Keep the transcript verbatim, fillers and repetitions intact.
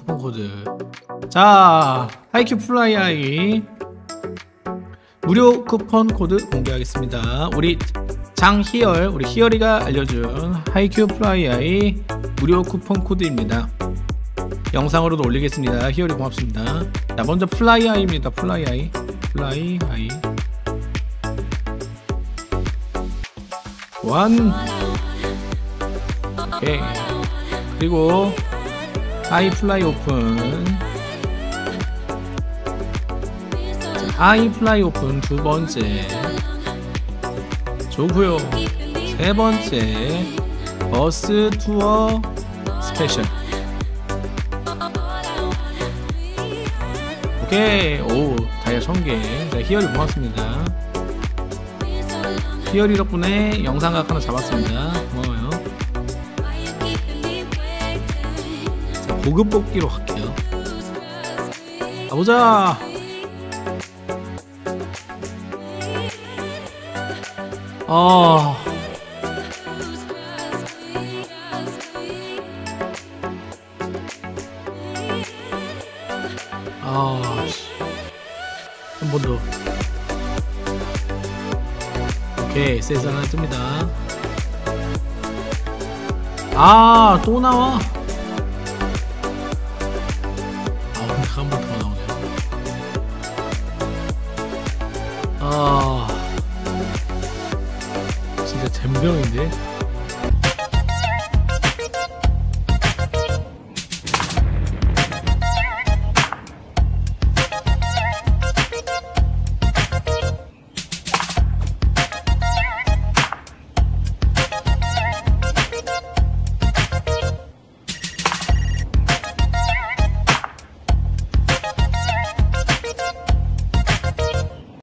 쿠폰 코드. 자, 하이큐 플라이아이 무료 쿠폰 코드 공개하겠습니다. 우리 장희열, 우리 희열이가 알려준 하이큐 플라이아이 무료 쿠폰 코드입니다. 영상으로도 올리겠습니다. 희열이 고맙습니다. 자, 먼저 플라이아이입니다. 플라이아이, 플라이아이 원. 오케이. 그리고 하이 플라이 오픈. 자, 하이 플라이 오픈 두 번째. 좋고요. 세 번째 버스 투어 스페셜. 오케이. 오, 다이아 천 개. 자, 희열이 고맙습니다. 희열이 덕분에 영상각 하나 잡았습니다. 고마워요. 자, 고급 뽑기로 갈게요. 가보자. 아, 아, 한 번 더. 오케이, 세상 하나 뜹니다. 아, 또 나와. 아, 근데 한 번 더 나오네. 아, 진짜 잼병인데.